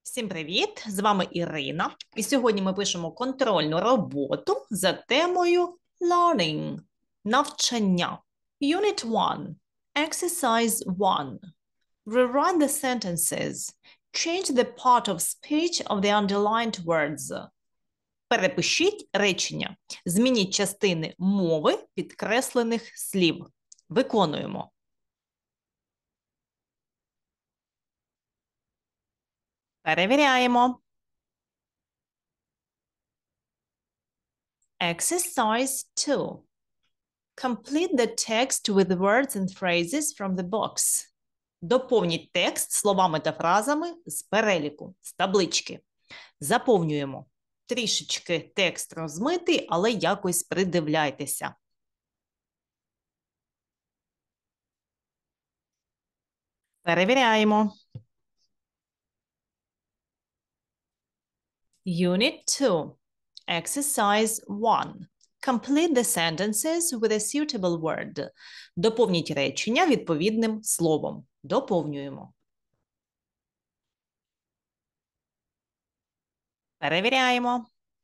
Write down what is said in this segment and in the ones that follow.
Всім привіт! З вами Ірина. І сьогодні ми пишемо контрольну роботу за темою Learning – навчання. Unit 1. Exercise 1. Rewrite the sentences. Change the part of speech of the underlined words. Перепишіть речення. Змініть частини мови підкреслених слів. Виконуємо. Перевіряємо. Exercise 2. Complete the text with words and phrases from the box. Доповніть текст словами та фразами з переліку, з таблички. Заповнюємо. Трішечки текст розмитий, але якось придивляйтеся. Перевіряємо. Unit 2. Exercise 1. Complete the sentences with a suitable word. Доповніть речення відповідним словом. Доповнюємо. Перевіряємо.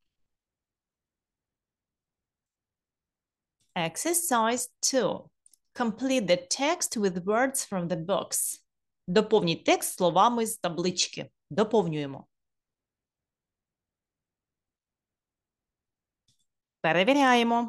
Exercise 2. Complete the text with words from the box. Доповніть текст словами з таблички. Доповнюємо. Перевіряємо.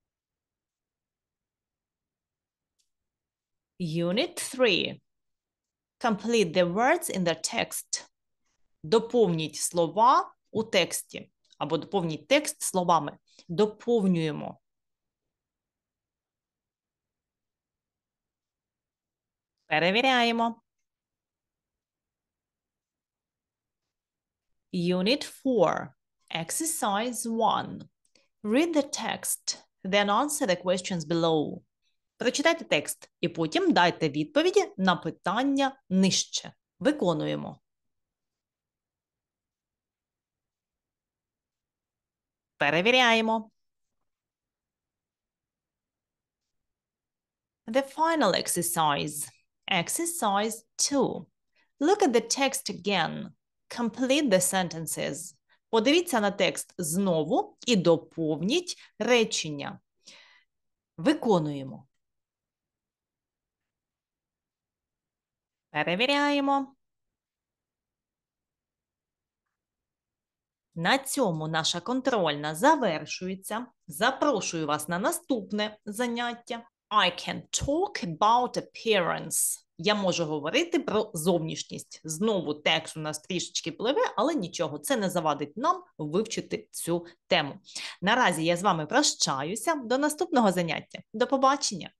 Unit 3. Complete the words in the text. Доповніть слова у тексті. Або доповніть текст словами. Доповнюємо. Перевіряємо. Unit 4. Exercise 1. Read the text, then answer the questions below. Прочитайте текст і потім дайте відповіді на питання нижче. Виконуємо. Перевіряємо. The final exercise. Exercise 2. Look at the text again. Complete the sentences. Подивіться на текст знову і доповніть речення. Виконуємо. Перевіряємо. На цьому наша контрольна завершується. Запрошую вас на наступне заняття. I can talk about appearance. Я можу говорити про зовнішність. Знову текст у нас трішечки пливе, але нічого, це не завадить нам вивчити цю тему. Наразі я з вами прощаюся. До наступного заняття. До побачення!